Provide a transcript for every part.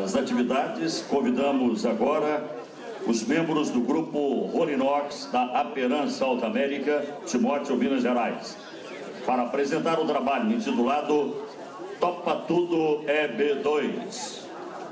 das atividades, convidamos agora os membros do grupo Rolinox da Aperam South América, Timóteo, Minas Gerais, para apresentar o trabalho intitulado Topa Tudo EB2.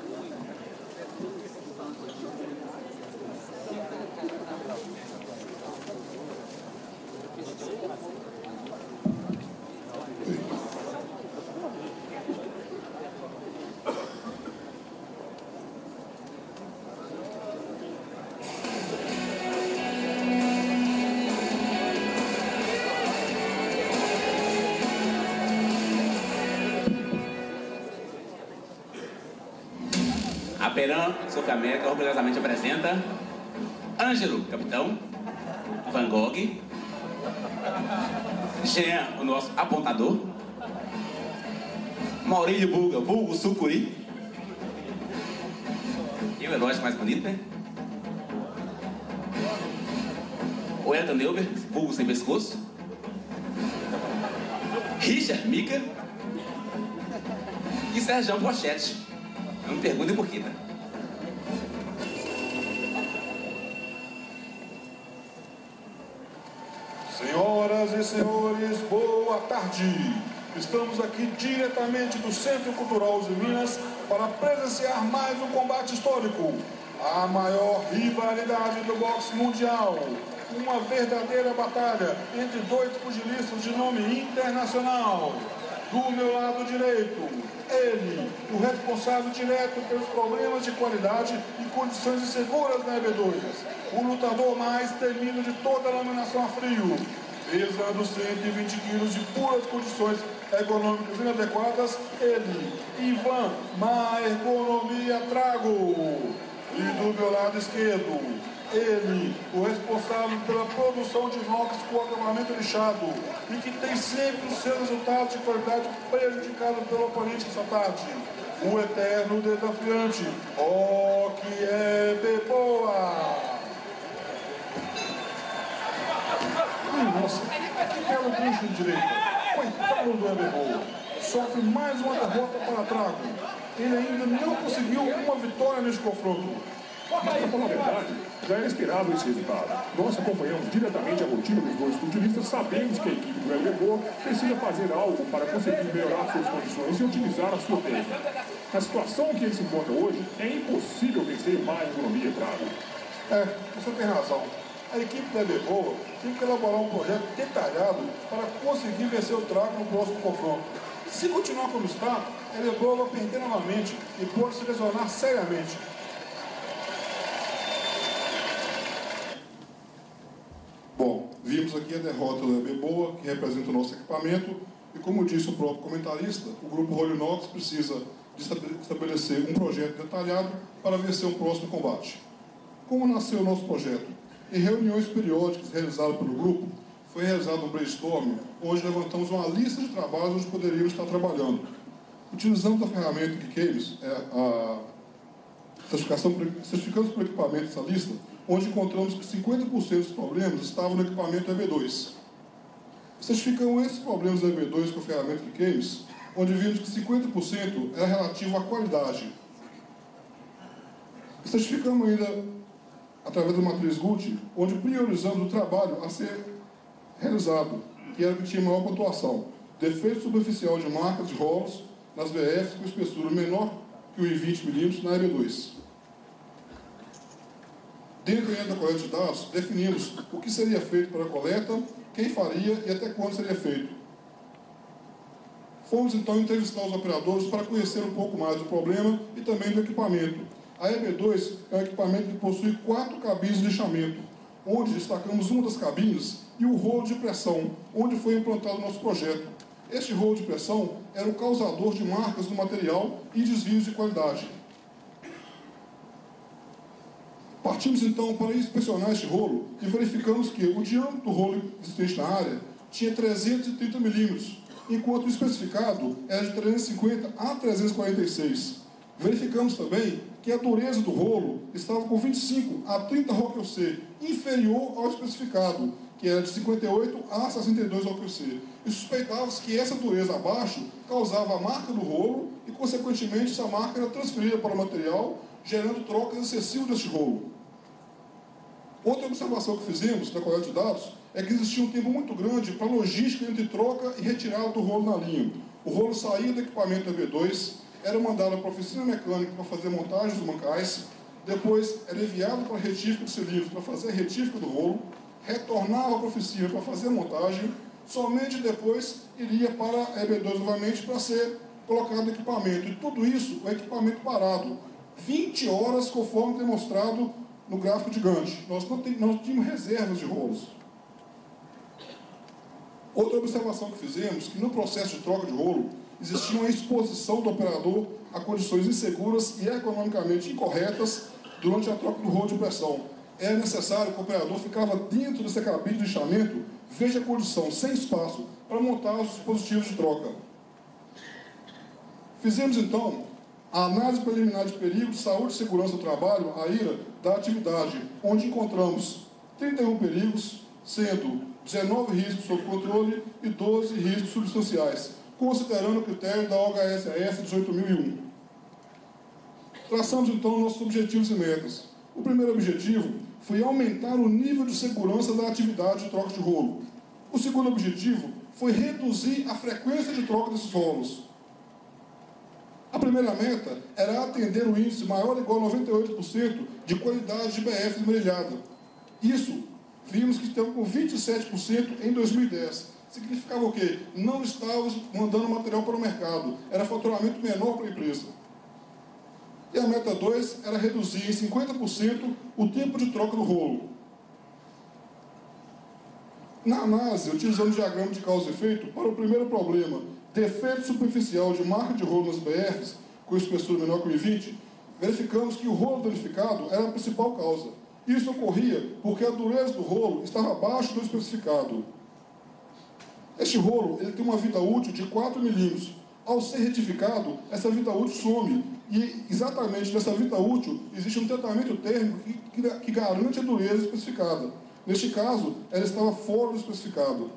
Aperam South América orgulhosamente apresenta Ângelo, capitão, Van Gogh, Jean, o nosso apontador, Maurílio Buga, vulgo Sucuri, e o relógio mais bonito, né? O Elton Neuber, vulgo sem pescoço, Richard Mika e Sérgio Pochete. Não me perguntem por quê, tá? Senhoras e senhores, boa tarde! Estamos aqui diretamente do Centro Cultural de Minas para presenciar mais um combate histórico. A maior rivalidade do boxe mundial. Uma verdadeira batalha entre dois pugilistas de nome internacional. Do meu lado direito, ele, o responsável direto pelos problemas de qualidade e condições inseguras na EB2. O lutador mais temido de toda a laminação a frio. Pesando 120 quilos de puras condições econômicas inadequadas, ele, Ivan, má ergonomia trago. E do meu lado esquerdo, ele, o responsável pela produção de inox com acabamento lixado e que tem sempre os seus resultados de qualidade prejudicados pelo oponente essa tarde. O eterno desafiante, que é Beboa. Nossa, que belo bucho de direita. Coitado do Beboa. Sofre mais uma derrota para Trago. Ele ainda não conseguiu uma vitória neste confronto. Mas, para falar a verdade, já era esperado esse resultado. Nós acompanhamos diretamente a rotina dos dois pugilistas, sabemos que a equipe do Beboa precisa fazer algo para conseguir melhorar suas condições e utilizar a sua técnica. Na situação que ele se encontra hoje, é impossível vencer má ergonomia Trago. Você tem razão. A equipe da Beboa tem que elaborar um projeto detalhado para conseguir vencer o Trago no próximo confronto. Se continuar como está, a Beboa vai perder novamente e pode se lesionar seriamente. Bom, vimos aqui a derrota da Beboa, que representa o nosso equipamento, e como disse o próprio comentarista, o grupo Rolinox precisa de estabelecer um projeto detalhado para vencer o próximo combate. Como nasceu o nosso projeto? Em reuniões periódicas realizadas pelo grupo, foi realizado um brainstorming, onde levantamos uma lista de trabalhos onde poderíamos estar trabalhando. Utilizamos a ferramenta GeekGames, certificamos por equipamento essa lista, onde encontramos que 50% dos problemas estavam no equipamento EB2. Certificamos esses problemas do EB2 com a ferramenta GeekGames, onde vimos que 50% era relativo à qualidade. Certificamos ainda através da matriz GUT, onde priorizamos o trabalho a ser realizado, que era o que tinha maior pontuação. Defeito superficial de marcas de rolos nas BFs com espessura menor que o 20 mm na EB2. Dentro da coleta de dados, definimos o que seria feito para a coleta, quem faria e até quando seria feito. Fomos então entrevistar os operadores para conhecer um pouco mais do problema e também do equipamento. A EB2 é um equipamento que possui 4 cabines de lixamento, onde destacamos uma das cabines e o rolo de pressão, onde foi implantado o nosso projeto. Este rolo de pressão era o causador de marcas do material e desvios de qualidade. Partimos então para inspecionar este rolo e verificamos que o diâmetro do rolo existente na área tinha 330 mm, enquanto o especificado era de 350 a 346. Verificamos também que a dureza do rolo estava com 25 a 30 ROC-C, inferior ao especificado, que era de 58 a 62 OQC. E suspeitava-se que essa dureza abaixo causava a marca do rolo e, consequentemente, essa marca era transferida para o material, gerando trocas excessivas deste rolo. Outra observação que fizemos da coleta de dados é que existia um tempo muito grande para a logística entre troca e retirada do rolo na linha. O rolo saía do equipamento EB2, era mandado para a oficina mecânica para fazer montagem dos mancais, depois era enviado para a retífica de cilindros para fazer a retífica do rolo, retornava para a oficina para fazer a montagem, somente depois iria para a EB2 novamente para ser colocado no equipamento. E tudo isso, o equipamento parado, 20 horas, conforme demonstrado no gráfico de Gantt. Nós tínhamos reservas de rolos. Outra observação que fizemos, que no processo de troca de rolo, existia uma exposição do operador a condições inseguras e economicamente incorretas durante a troca do rolo de pressão. Era necessário que o operador ficava dentro dessa cabine de lixamento, veja a condição, sem espaço, para montar os dispositivos de troca. Fizemos, então, a análise preliminar de perigo de saúde e segurança do trabalho, a IRA, da atividade, onde encontramos 31 perigos, sendo 19 riscos sob controle e 12 riscos substanciais, considerando o critério da OHSAS 18001. Traçamos, então, nossos objetivos e metas. O primeiro objetivo foi aumentar o nível de segurança da atividade de troca de rolo. O segundo objetivo foi reduzir a frequência de troca desses rolos. A primeira meta era atender o índice maior ou igual a 98% de qualidade de BF esmerilhada. Isso, vimos que estamos com 27% em 2010. Significava o quê? Não estávamos mandando material para o mercado. Era faturamento menor para a empresa. E a meta 2 era reduzir em 50% o tempo de troca do rolo. Na análise, utilizando o diagrama de causa e efeito, para o primeiro problema, defeito superficial de marca de rolo nas BFs, com espessura menor que 1,20, verificamos que o rolo danificado era a principal causa. Isso ocorria porque a dureza do rolo estava abaixo do especificado. Este rolo ele tem uma vida útil de 4 milímetros. Ao ser retificado, essa vida útil some. E exatamente nessa vida útil existe um tratamento térmico que garante a dureza especificada. Neste caso, ela estava fora do especificado.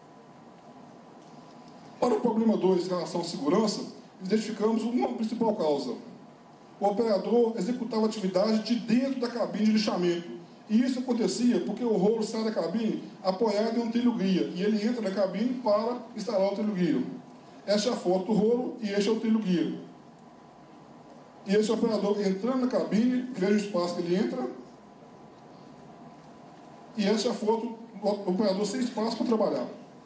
Para o problema 2, em relação à segurança, identificamos uma principal causa. O operador executava a atividade de dentro da cabine de lixamento. E isso acontecia porque o rolo sai da cabine apoiado em um trilho-guia. E ele entra na cabine para instalar o trilho-guia. Esta é a foto do rolo e este é o trilho-guia. E esse operador entrando na cabine, veja o espaço que ele entra. E essa é a foto do operador sem espaço para trabalhar.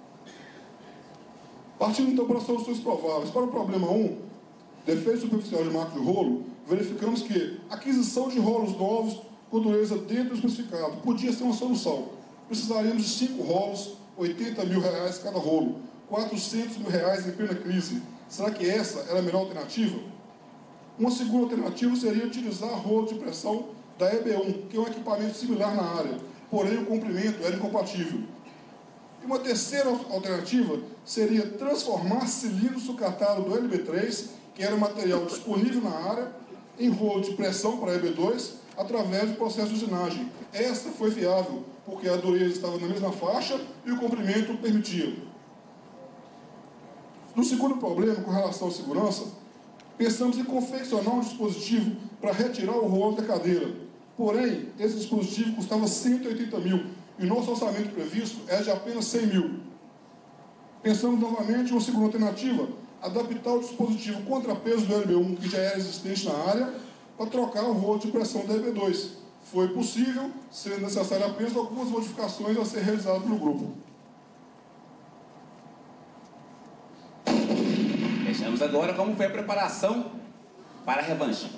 Partindo então para as soluções prováveis. Para o problema 1, defeito superficial de marca de rolo, verificamos que a aquisição de rolos novos com dureza dentro do especificado podia ser uma solução. Precisaríamos de 5 rolos, R$80 mil cada rolo, R$400 mil em plena crise. Será que essa era a melhor alternativa? Uma segunda alternativa seria utilizar rolo de pressão da EB1, que é um equipamento similar na área, porém o comprimento era incompatível. E uma terceira alternativa seria transformar cilindro sucatado do LB3, que era material disponível na área, em rolo de pressão para a EB2, através do processo de usinagem. Esta foi viável, porque a dureza estava na mesma faixa e o comprimento permitia. No segundo problema, com relação à segurança, pensamos em confeccionar um dispositivo para retirar o rolo da cadeira. Porém, esse dispositivo custava 180 mil e o nosso orçamento previsto é de apenas 100 mil. Pensamos novamente em uma segunda alternativa, adaptar o dispositivo contrapeso do LB1, que já era existente na área, para trocar o rolo de pressão da EB2. Foi possível, sendo necessário apenas algumas modificações a ser realizadas pelo grupo. Vejamos agora como foi a preparação para a revanche.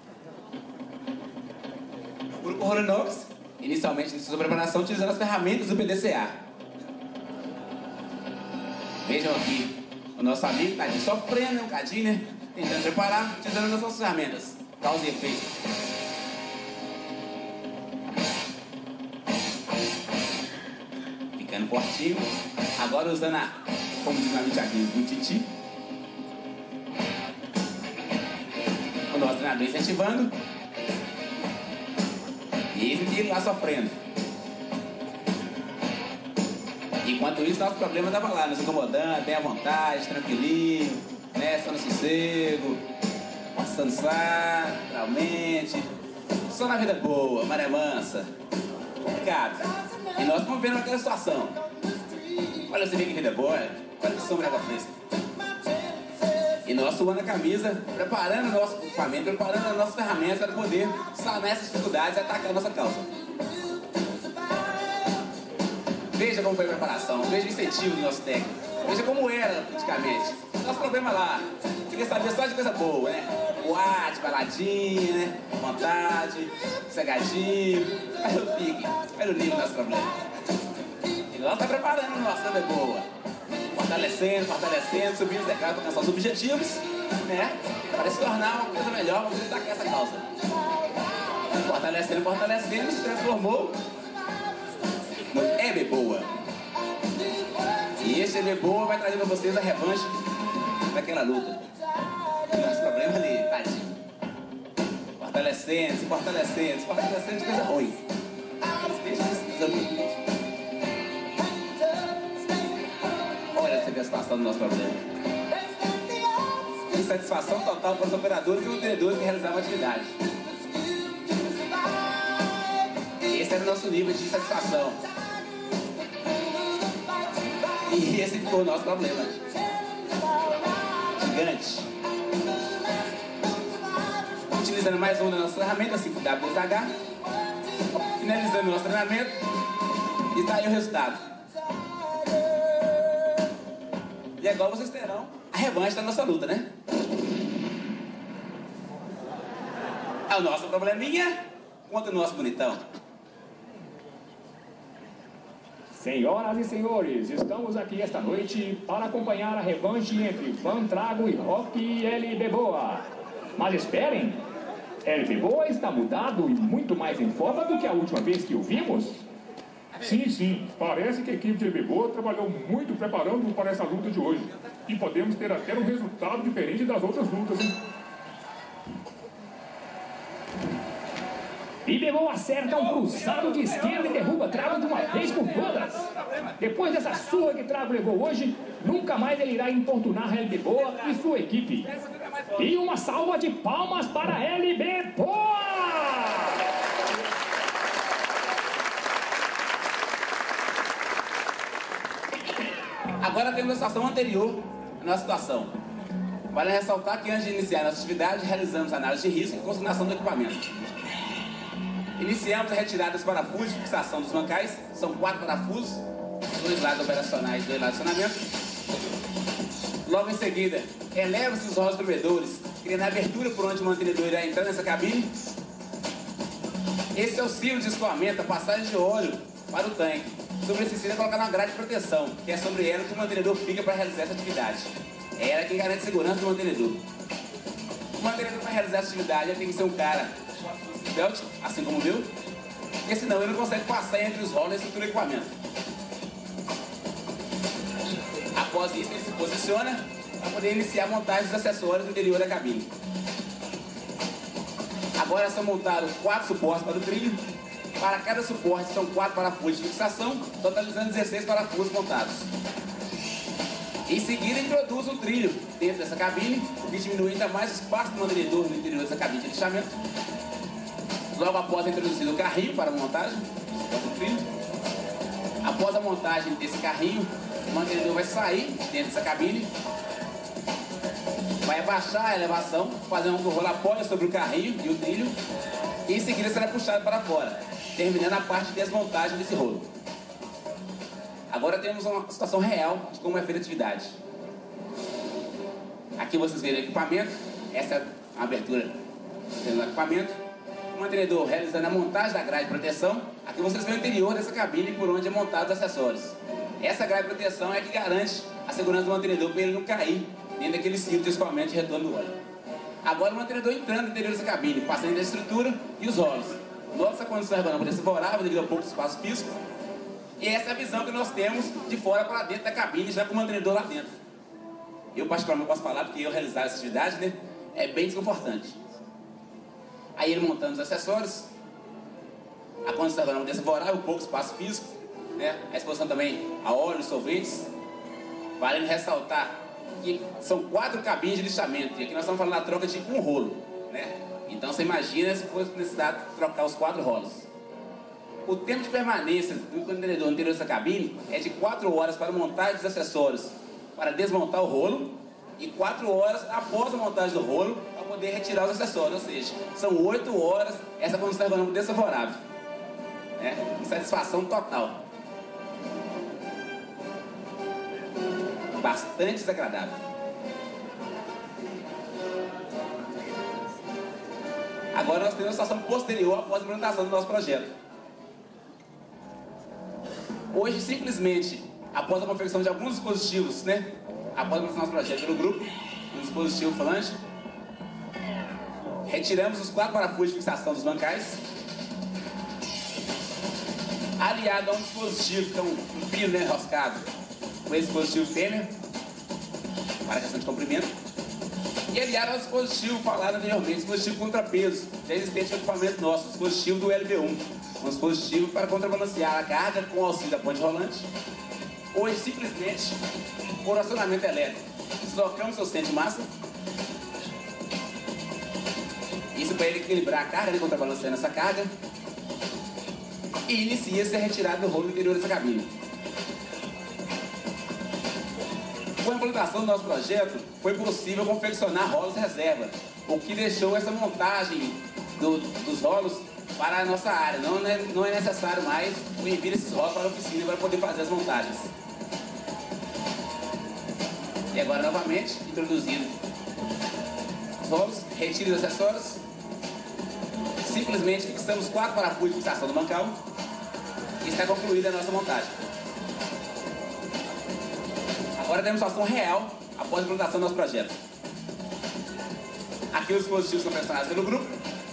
O grupo Horinox, inicialmente iniciou sua preparação utilizando as ferramentas do PDCA. Vejam aqui, o nosso amigo está ali sofrendo um bocadinho, né? Tentando preparar, utilizando as nossas ferramentas. Causa e efeito. Ficando fortinho. Agora usando como diz na mídia aqui, o Titi. O nosso treinador incentivando. E ele lá sofrendo. Enquanto isso, nosso problema estava lá, nos incomodando, bem à vontade, tranquilinho, né? Só no sossego, descansar, realmente. Só na vida boa, maré mansa. Complicado. E nós estamos vendo aquela situação. Olha, você vê que vida boa, olha que sombra água fresca. E nós suando a camisa, preparando o nosso equipamento, preparando as nossas ferramentas para poder sanar essas dificuldades e atacar a nossa causa. Veja como foi a preparação, veja o incentivo do nosso técnico, veja como era praticamente. Nosso problema lá, queria saber só de coisa boa, né? Boate, baladinha, né? Vontade, cegadinho. Olha o pique, olha o nível do nosso problema. E nós estamos preparando o nosso também boa. Fortalecendo, subindo os degraus para alcançar os objetivos, né? Para se tornar uma coisa melhor, vamos atacar essa causa. Fortalecendo, se transformou no EBBOA. E esse EBBOA vai trazer para vocês a revanche daquela luta. Nosso problema ali, tadinho. Fortalecendo de coisa ruim. Olha você vê a situação do nosso problema. Insatisfação total para os operadores e mantenedores que realizavam a atividade. Esse era o nosso nível de insatisfação. E esse foi o nosso problema. Gigante. Utilizando mais uma das nossas ferramentas, 5W2H. Finalizando o nosso treinamento. E está aí o resultado. E agora vocês terão a revanche da nossa luta, né? É o nosso probleminha contra o nosso bonitão. Senhoras e senhores, estamos aqui esta noite para acompanhar a revanche entre Van Trago e Rock EBBOA. Mas esperem, EBBOA está mudado e muito mais em forma do que a última vez que o vimos. Sim, parece que a equipe de EBBOA trabalhou muito preparando para essa luta de hoje. E podemos ter até um resultado diferente das outras lutas, hein? EBBOA acerta um cruzado de esquerda e derruba Trago de uma vez por todas. Depois dessa surra que Trago levou hoje, nunca mais ele irá importunar a EBBOA e sua equipe. E uma salva de palmas para a EBBOA! Agora temos a situação anterior à nossa situação. Vale ressaltar que antes de iniciar a nossa atividade, realizamos análise de risco e consignação do equipamento. Iniciamos a retirada dos parafusos de fixação dos bancais. São 4 parafusos, 2 lados operacionais e 2 lados de acionamento. Logo em seguida, eleva-se os rolos bebedores, criando a abertura por onde o mantenedor irá entrar nessa cabine. Esse auxílio de escoamento, a passagem de óleo para o tanque. Sobre esse sino é colocar uma grade de proteção, que é sobre ela que o mantenedor fica para realizar essa atividade. É ela quem garante a segurança do mantenedor. O mantenedor para realizar essa atividade ele tem que ser um cara belt, assim como viu, porque senão ele não consegue passar entre os rolos e estrutura do equipamento. Após isso, ele se posiciona para poder iniciar a montagem dos acessórios no interior da cabine. Agora são montados 4 suportes para o trilho. Para cada suporte são 4 parafusos de fixação, totalizando 16 parafusos montados. Em seguida, introduz um trilho dentro dessa cabine, o que diminui ainda mais o espaço do mantenedor no interior dessa cabine de lixamento. Logo após introduzido o carrinho para a montagem do trilho. Após a montagem desse carrinho, o mantenedor vai sair dentro dessa cabine, vai abaixar a elevação, fazendo um rola-apoio sobre o carrinho e o trilho, e em seguida será puxado para fora, terminando a parte de desmontagem desse rolo. Agora temos uma situação real de como é feita a atividade. Aqui vocês veem o equipamento, essa é a abertura do equipamento. O mantenedor realizando a montagem da grade de proteção. Aqui vocês veem o interior dessa cabine por onde é montado os acessórios. Essa grade de proteção é que garante a segurança do mantenedor para ele não cair dentro daquele ciclo de escoamento de retorno do óleo. Agora o mantenedor entrando no interior dessa cabine, passando entre a estrutura e os rolos. Nossa condição ergonômica desfavorável devido ao pouco espaço físico. E essa é a visão que nós temos de fora para dentro da cabine, já com o mantenedor lá dentro. Eu particularmente posso falar, porque eu realizar essa atividade, né, é bem desconfortante. Aí ele montando os acessórios, a condição ergonômica desfavorável, pouco espaço físico. né? A exposição também a óleos, solventes. Vale ressaltar que são 4 cabines de lixamento, e aqui nós estamos falando da troca de um rolo, né? Então você imagina se fosse necessidade de trocar os 4 rolos. O tempo de permanência do contenedor no interior dessa cabine é de 4 horas para montagem dos acessórios, para desmontar o rolo, e 4 horas após a montagem do rolo para poder retirar os acessórios, ou seja, são 8 horas essa condição ergonômica desfavorável, né? Insatisfação total. Bastante desagradável. Agora nós temos a situação posterior após a implementação do nosso projeto. Hoje, simplesmente, após a confecção de alguns dispositivos, né? Após a implementação do nosso projeto pelo grupo, um dispositivo flange, retiramos os 4 parafusos de fixação dos bancais, aliado a um dispositivo que é um pino, né, enroscado, com esse dispositivo fêmea, para a questão de comprimento, e aliado ao dispositivo falado anteriormente, dispositivo contrapeso, já existente no equipamento nosso, dispositivo do LB1, um dispositivo para contrabalancear a carga com o auxílio da ponte rolante. Hoje, simplesmente, por acionamento elétrico, deslocamos o centro de massa, isso para ele equilibrar a carga, contrabalanceando essa carga, e inicia-se a retirada do rolo interior dessa cabine. Com a implementação do nosso projeto, foi possível confeccionar rolos reserva, o que deixou essa montagem dos rolos para a nossa área. Não é necessário mais o envio desses rolos para a oficina para poder fazer as montagens. E agora, novamente, introduzindo os rolos, retiro os acessórios, simplesmente fixamos 4 parafusos de fixação do bancal e está concluída a nossa montagem. Agora temos a situação real após a implementação do nosso projeto. Aqui os dispositivos são confeccionados pelo grupo.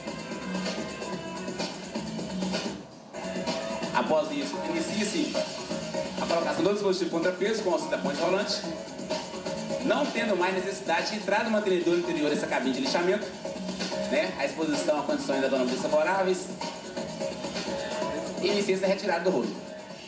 Após isso, inicia-se a colocação do dispositivo contrapeso com o auxílio da ponte rolante, não tendo mais necessidade de entrar no mantenedor interior dessa cabine de lixamento, né? A exposição a condições ergonômicas desfavoráveis, e inicia-se a retirada do rolo.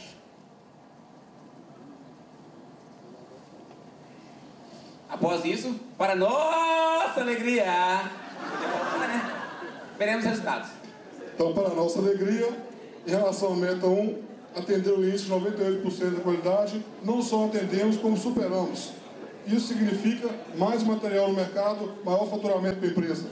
Após isso, para nossa alegria, veremos resultados. Então, para nossa alegria, em relação à meta 1, atender o índice de 98% da qualidade, não só atendemos, como superamos. Isso significa mais material no mercado, maior faturamento para a empresa.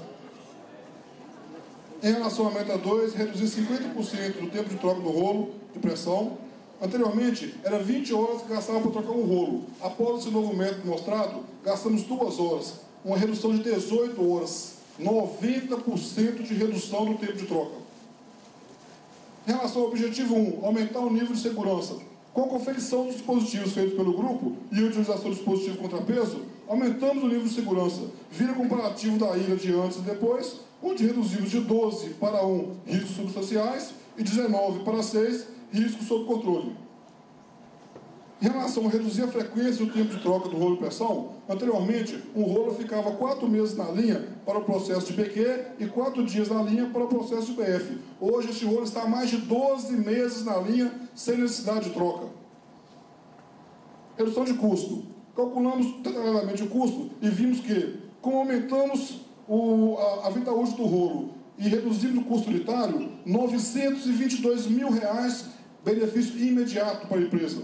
Em relação à meta 2, reduzir 50% do tempo de troca do rolo de pressão. Anteriormente, era 20 horas que gastava para trocar um rolo. Após esse novo método mostrado, gastamos 2 horas. Uma redução de 18 horas. 90% de redução do tempo de troca. Em relação ao objetivo 1, aumentar o nível de segurança. Com a confecção dos dispositivos feitos pelo grupo e a utilização do dispositivo contrapeso, aumentamos o nível de segurança. Vira comparativo da ilha de antes e depois, onde reduzimos de 12 para 1 riscos substanciais e 19 para 6 riscos sob controle. Em relação a reduzir a frequência e o tempo de troca do rolo de pressão, anteriormente, um rolo ficava 4 meses na linha para o processo de BQ e 4 dias na linha para o processo de BF. Hoje, este rolo está há mais de 12 meses na linha, sem necessidade de troca. Redução de custo. Calculamos detalhadamente o custo e vimos que, como aumentamos a vida útil do rolo e reduzimos o custo unitário, R$ 922 mil benefício imediato para a empresa.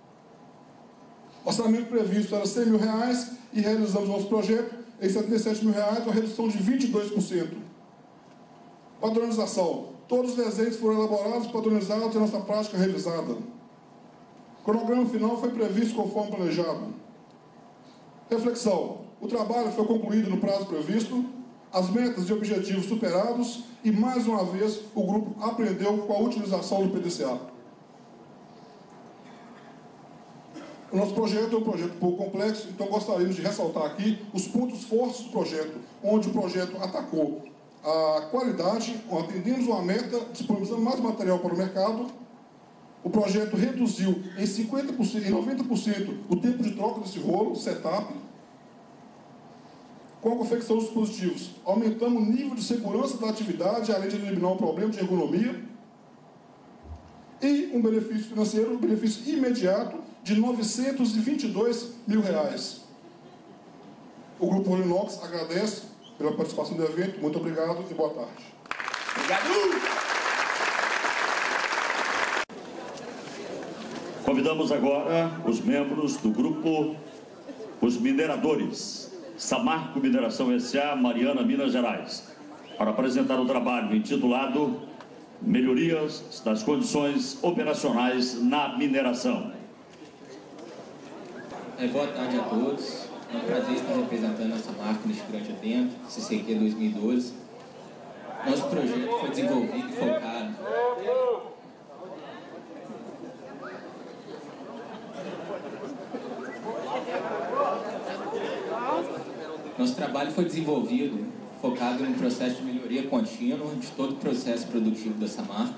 O orçamento previsto era R$ 100 mil e realizamos nosso projeto em R$ 77 mil, uma redução de 22%. Padronização. Todos os desenhos foram elaborados, padronizados e nossa prática revisada. O cronograma final foi previsto conforme planejado. Reflexão. O trabalho foi concluído no prazo previsto, as metas e objetivos superados e, mais uma vez, o grupo aprendeu com a utilização do PDCA. O nosso projeto é um projeto um pouco complexo, então gostaríamos de ressaltar aqui os pontos fortes do projeto, onde o projeto atacou a qualidade, atendemos uma meta, disponibilizando mais material para o mercado. O projeto reduziu em 50%, em 90% o tempo de troca desse rolo, setup. Com a confecção dos dispositivos, aumentamos o nível de segurança da atividade, além de eliminar um problema de ergonomia. e um benefício financeiro, um benefício imediato de R$ 922 mil. O Grupo Rolinox agradece pela participação do evento. Muito obrigado e boa tarde. Obrigado! Convidamos agora os membros do grupo Os Mineradores, Samarco Mineração S.A., Mariana, Minas Gerais, para apresentar o trabalho intitulado Melhorias das Condições Operacionais na Mineração. Boa tarde a todos. É um prazer estar representando a Samarco neste grande evento, CCQ 2012. Nosso projeto foi desenvolvido e focado Nosso trabalho foi desenvolvido focado no processo de melhoria contínua de todo o processo produtivo da Samarco.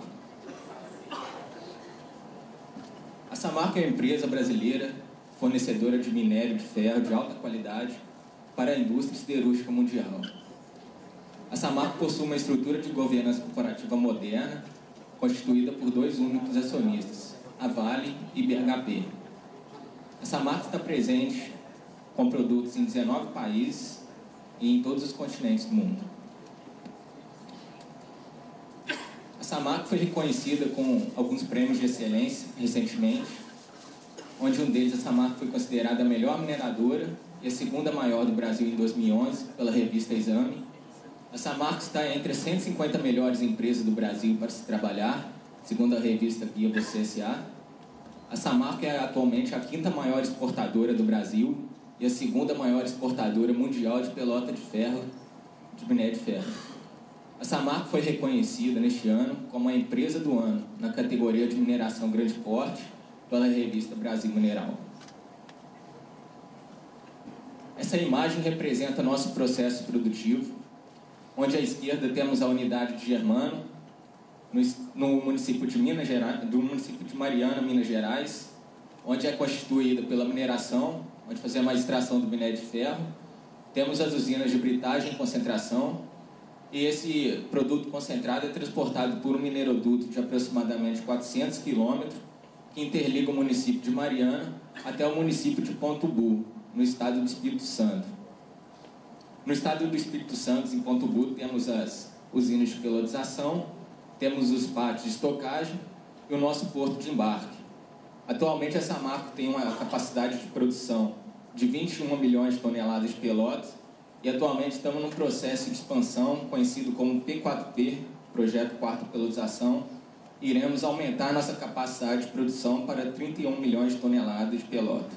A Samarco é uma empresa brasileira fornecedora de minério de ferro de alta qualidade para a indústria siderúrgica mundial. A Samarco possui uma estrutura de governança corporativa moderna, constituída por dois únicos acionistas, a Vale e BHP. A Samarco está presente com produtos em 19 países e em todos os continentes do mundo. A Samarco foi reconhecida com alguns prêmios de excelência recentemente, onde um deles, a Samarco, foi considerada a melhor mineradora e a segunda maior do Brasil em 2011 pela revista Exame. A Samarco está entre as 150 melhores empresas do Brasil para se trabalhar, segundo a revista Guia Você S.A. A Samarco é atualmente a quinta maior exportadora do Brasil e a segunda maior exportadora mundial de pelota de ferro, de minério de ferro. A Samarco foi reconhecida neste ano como a empresa do ano na categoria de mineração grande porte pela revista Brasil Mineral. Essa imagem representa nosso processo produtivo, onde à esquerda temos a unidade de Germano, no município de Minas Gerais, do município de Mariana, Minas Gerais, onde é constituída pela mineração, onde fazemos a extração do minério de ferro. Temos as usinas de britagem e concentração, e esse produto concentrado é transportado por um mineroduto de aproximadamente 400 quilômetros, que interliga o município de Mariana até o município de Ponto Bu, no estado do Espírito Santo. No estado do Espírito Santo, em Ponto Bu, temos as usinas de pelotização, temos os pátios de estocagem e o nosso porto de embarque. Atualmente, a Samarco tem uma capacidade de produção de 21 milhões de toneladas de pelotas e atualmente estamos num processo de expansão conhecido como P4P, Projeto Quarta Pelotização. Iremos aumentar nossa capacidade de produção para 31 milhões de toneladas de pelota.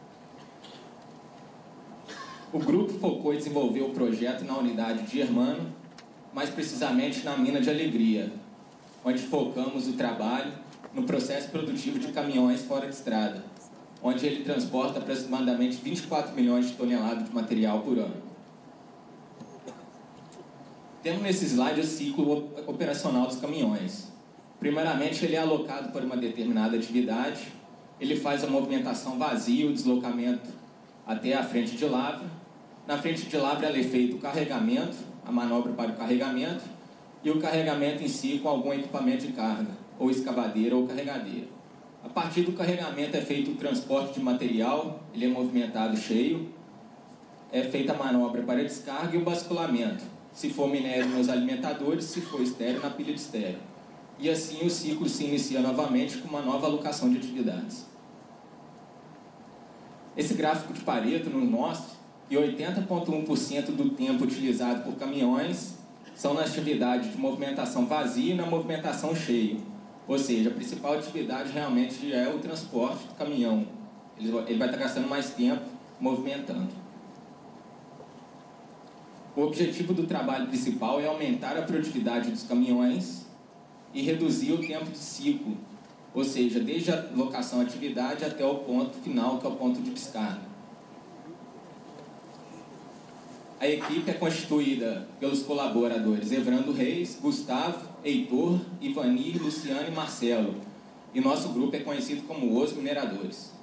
O grupo focou em desenvolver o projeto na unidade de Germano, mais precisamente na mina de Alegria, onde focamos o trabalho no processo produtivo de caminhões fora de estrada, onde ele transporta aproximadamente 24 milhões de toneladas de material por ano. Temos nesse slide o ciclo operacional dos caminhões. Primeiramente, ele é alocado para uma determinada atividade, ele faz a movimentação vazia, o deslocamento até a frente de lavra. Na frente de lavra é feito o carregamento, a manobra para o carregamento, e o carregamento em si com algum equipamento de carga, ou escavadeira ou carregadeira. A partir do carregamento é feito o transporte de material, ele é movimentado cheio, é feita a manobra para descarga e o basculamento, se for minério nos alimentadores, se for estéreo na pilha de estéreo. E assim o ciclo se inicia novamente com uma nova alocação de atividades. Esse gráfico de Pareto nos mostra que 80,1% do tempo utilizado por caminhões são na atividade de movimentação vazia e na movimentação cheia. Ou seja, a principal atividade realmente é o transporte do caminhão. Ele vai estar gastando mais tempo movimentando. O objetivo do trabalho principal é aumentar a produtividade dos caminhões e reduzir o tempo de ciclo, ou seja, desde a locação à atividade até o ponto final, que é o ponto de descarga. A equipe é constituída pelos colaboradores Evrando Reis, Gustavo, Heitor, Ivani, Luciano e Marcelo. E nosso grupo é conhecido como Os Mineradores.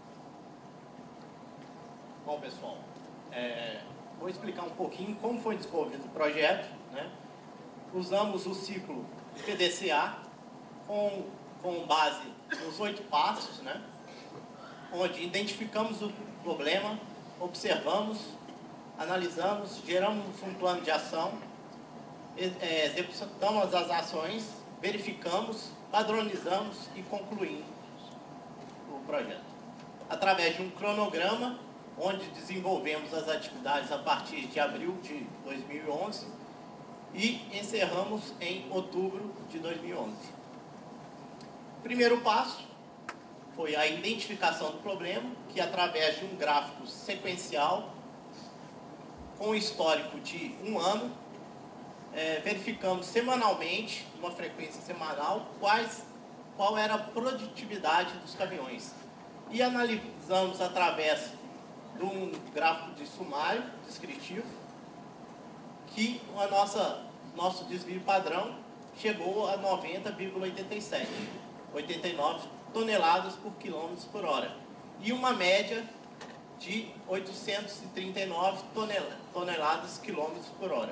Bom, pessoal, vou explicar um pouquinho como foi desenvolvido o projeto, né? Usamos o ciclo PDCA com com base nos 8 passos, né? Onde identificamos o problema, observamos, analisamos, geramos um plano de ação, executamos as ações, verificamos, padronizamos e concluímos o projeto. Através de um cronograma, onde desenvolvemos as atividades a partir de abril de 2011 e encerramos em outubro de 2011. O primeiro passo foi a identificação do problema, que através de um gráfico sequencial, com histórico de 1 ano, verificamos semanalmente, uma frequência semanal, qual era a produtividade dos caminhões. E analisamos através de um gráfico de sumário descritivo, que nosso desvio padrão chegou a 90,87, 89 toneladas por quilômetro por hora, e uma média de 839 toneladas quilômetros por hora.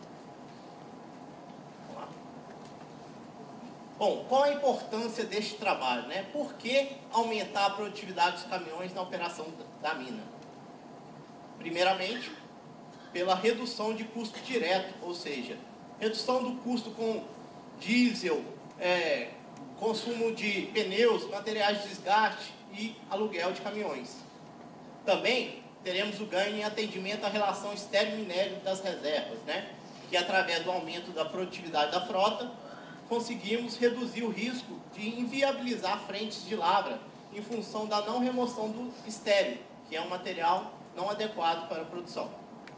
Vamos lá. Bom, qual a importância deste trabalho, né? Por que aumentar a produtividade dos caminhões na operação da mina? Primeiramente, pela redução de custo direto, ou seja, redução do custo com diesel, consumo de pneus, materiais de desgaste e aluguel de caminhões. Também teremos o ganho em atendimento à relação estéreo-minério das reservas, né? Que através do aumento da produtividade da frota, conseguimos reduzir o risco de inviabilizar frentes de lavra em função da não remoção do estéreo, que é um material não adequado para a produção.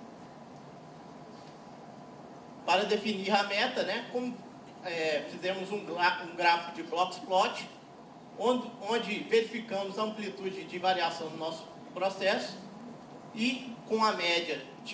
Para definir a meta, né, fizemos um gráfico de box plot, onde verificamos a amplitude de variação do nosso processo e com a média de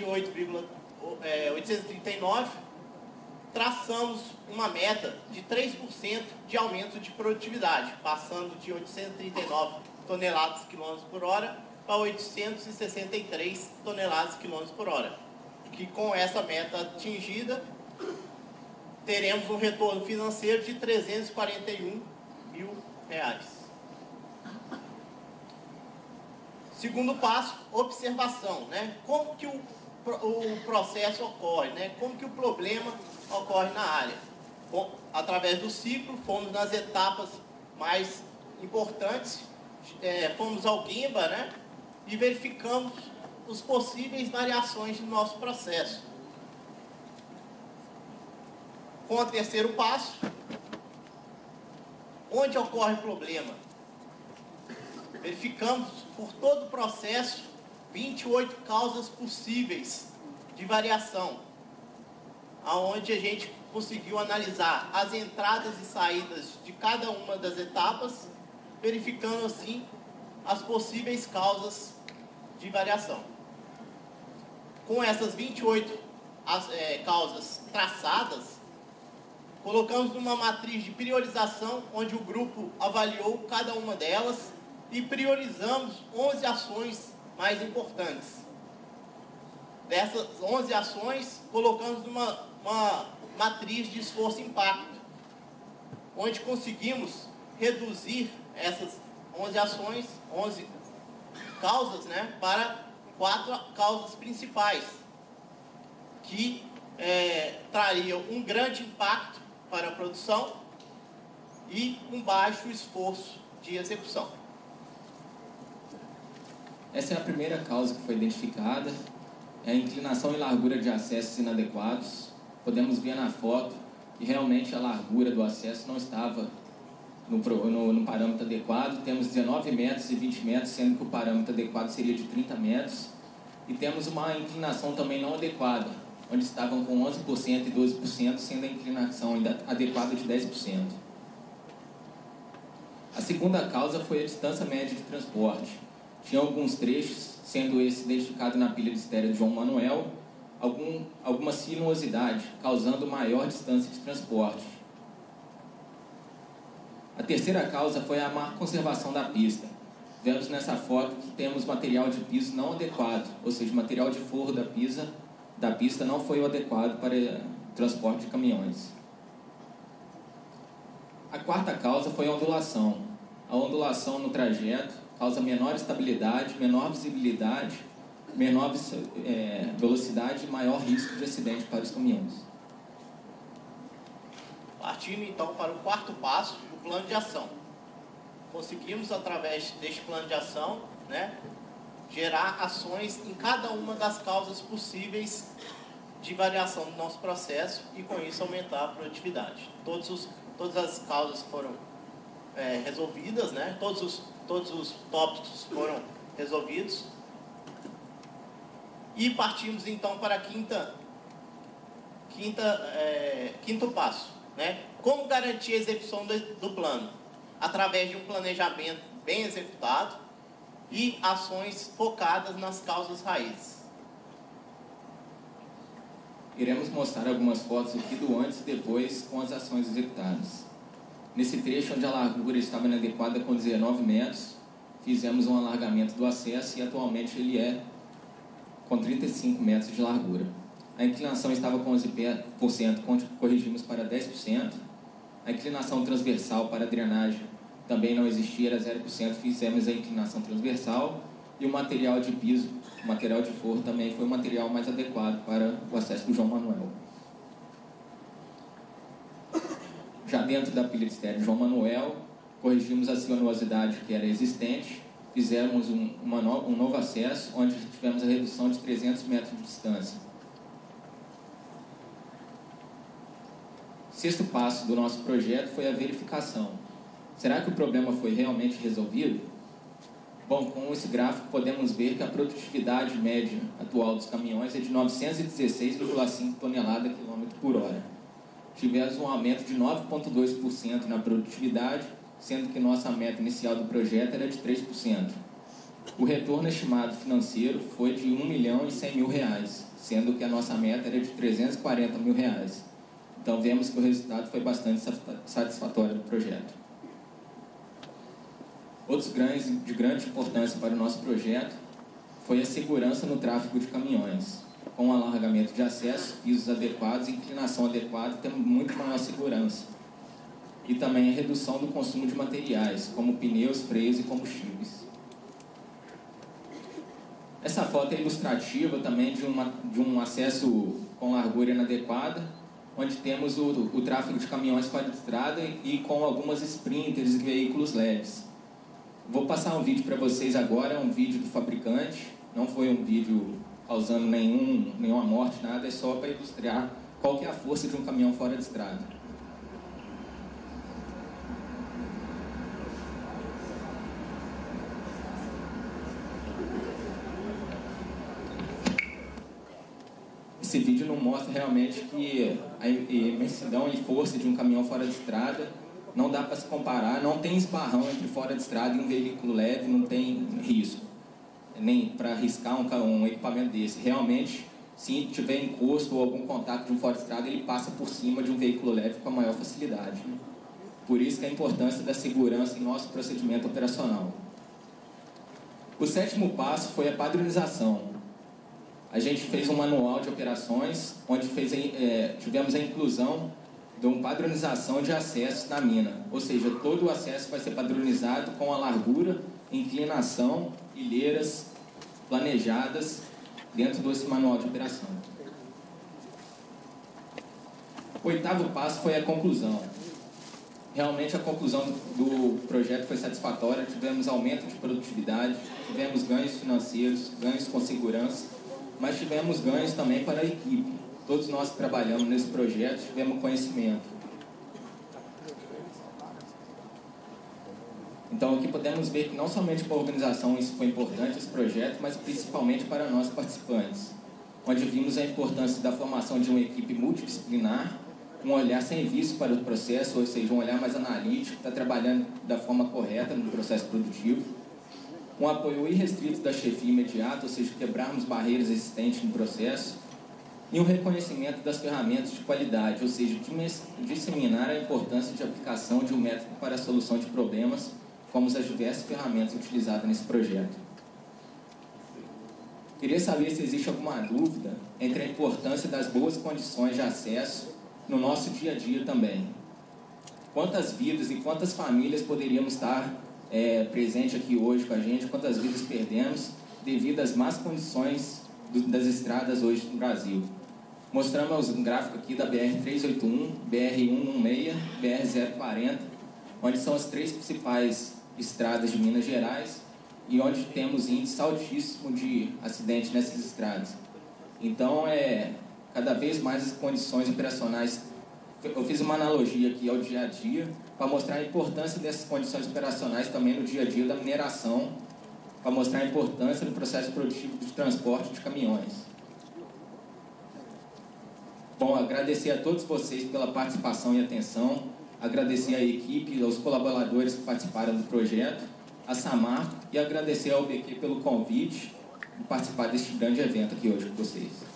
839, traçamos uma meta de 3% de aumento de produtividade, passando de 839 toneladas quilômetros por hora para 863 toneladas quilômetros por hora. Que com essa meta atingida, teremos um retorno financeiro de R$341 mil. Segundo passo, observação, né? Como que o processo ocorre, né? Como que o problema ocorre na área? Bom, através do ciclo, fomos nas etapas mais importantes, fomos ao Gemba, né? E verificamos as possíveis variações do nosso processo. Com o terceiro passo, onde ocorre o problema? Verificamos por todo o processo 28 causas possíveis de variação, aonde a gente conseguiu analisar as entradas e saídas de cada uma das etapas, verificando assim as possíveis causas de variação. Com essas 28 causas traçadas, colocamos numa matriz de priorização, onde o grupo avaliou cada uma delas e priorizamos 11 ações mais importantes. Dessas 11 ações, colocamos numa matriz de esforço-impacto, onde conseguimos reduzir essas 11 ações, 11 causas, né, para 4 causas principais, que trariam um grande impacto para a produção e um baixo esforço de execução. Essa é a primeira causa que foi identificada, é a inclinação e largura de acessos inadequados. Podemos ver na foto que realmente a largura do acesso não estava no parâmetro adequado. Temos 19 metros e 20 metros, sendo que o parâmetro adequado seria de 30 metros. E temos uma inclinação também não adequada, onde estavam com 11% e 12%, sendo a inclinação adequada de 10%. A segunda causa foi a distância média de transporte. Tinha alguns trechos, sendo esse identificado na pilha de estéreo de João Manuel, alguma sinuosidade, causando maior distância de transporte. A terceira causa foi a má conservação da pista. Vemos nessa foto que temos material de piso não adequado, ou seja, o material de forro da pista não foi o adequado para transporte de caminhões. A quarta causa foi a ondulação. A ondulação no trajeto causa menor estabilidade, menor visibilidade, menor velocidade e maior risco de acidente para os caminhões. Partindo então para o quarto passo, o plano de ação. Conseguimos, através deste plano de ação, gerar ações em cada uma das causas possíveis de variação do nosso processo e, com isso, aumentar a produtividade. Todas as causas foram resolvidas, todos os tópicos foram resolvidos. E partimos, então, para quinto passo. Como garantir a execução do plano? Através de um planejamento bem executado e ações focadas nas causas raízes. Iremos mostrar algumas fotos aqui do antes e depois com as ações executadas. Nesse trecho onde a largura estava inadequada com 19 metros, fizemos um alargamento do acesso e atualmente ele é com 35 metros de largura. A inclinação estava com 11%, corrigimos para 10%. A inclinação transversal para a drenagem também não existia, era 0%, fizemos a inclinação transversal. E o material de piso, o material de forro também foi o material mais adequado para o acesso do João Manuel. Já dentro da pilha de estéreo João Manuel, corrigimos a sinuosidade que era existente, fizemos um novo acesso, onde tivemos a redução de 300 metros de distância. Sexto passo do nosso projeto foi a verificação. Será que o problema foi realmente resolvido? Bom, com esse gráfico podemos ver que a produtividade média atual dos caminhões é de 916,5 toneladas quilômetro por hora. Tivemos um aumento de 9,2% na produtividade, sendo que nossa meta inicial do projeto era de 3%. O retorno estimado financeiro foi de R$ 1.100.000, sendo que a nossa meta era de R$ 340.000. Então, vemos que o resultado foi bastante satisfatório do projeto. Outros ganhos de grande importância para o nosso projeto foi a segurança no tráfego de caminhões. Com o alargamento de acesso, pisos adequados e inclinação adequada, temos muito maior segurança. E também a redução do consumo de materiais, como pneus, freios e combustíveis. Essa foto é ilustrativa também de um acesso com largura inadequada, onde temos o tráfego de caminhões fora de estrada e com algumas sprinters e veículos leves. Vou passar um vídeo para vocês agora, é um vídeo do fabricante, não foi um vídeo causando nenhuma morte, nada, é só para ilustrar qual que é a força de um caminhão fora de estrada. Esse vídeo não mostra realmente que a imensidão e força de um caminhão fora de estrada não dá para se comparar, não tem esbarrão entre fora de estrada e um veículo leve, não tem risco, nem para arriscar um equipamento desse. Realmente, se tiver encosto ou algum contato de um fora de estrada, ele passa por cima de um veículo leve com a maior facilidade. Por isso que a importância da segurança em nosso procedimento operacional. O sétimo passo foi a padronização. A gente fez um manual de operações, onde tivemos a inclusão de uma padronização de acesso na mina, ou seja, todo o acesso vai ser padronizado com a largura, inclinação, ilheiras planejadas dentro desse manual de operação. O oitavo passo foi a conclusão. Realmente a conclusão do projeto foi satisfatória, tivemos aumento de produtividade, tivemos ganhos financeiros, ganhos com segurança, mas tivemos ganhos também para a equipe. Todos nós que trabalhamos nesse projeto tivemos conhecimento. Então aqui podemos ver que não somente para a organização isso foi importante, esse projeto, mas principalmente para nós participantes, onde vimos a importância da formação de uma equipe multidisciplinar, um olhar sem vício para o processo, ou seja, um olhar mais analítico, está trabalhando da forma correta no processo produtivo, um apoio irrestrito da chefia imediata, ou seja, quebrarmos barreiras existentes no processo, e um reconhecimento das ferramentas de qualidade, ou seja, disseminar a importância de aplicação de um método para a solução de problemas, como as diversas ferramentas utilizadas nesse projeto. Queria saber se existe alguma dúvida entre a importância das boas condições de acesso no nosso dia a dia também. quantas vidas e quantas famílias poderíamos estar presentes aqui hoje com a gente, quantas vidas perdemos devido às más condições das estradas hoje no Brasil. Mostramos um gráfico aqui da BR-381, BR-116, BR-040, onde são as 3 principais estradas de Minas Gerais e onde temos índice altíssimo de acidentes nessas estradas. Então, cada vez mais as condições operacionais. Eu fiz uma analogia aqui ao dia a dia para mostrar a importância dessas condições operacionais também no dia a dia da mineração, para mostrar a importância do processo produtivo de transporte de caminhões. Bom, agradecer a todos vocês pela participação e atenção, agradecer à equipe, aos colaboradores que participaram do projeto, a Samarco, e agradecer ao BQ pelo convite de participar deste grande evento aqui hoje com vocês.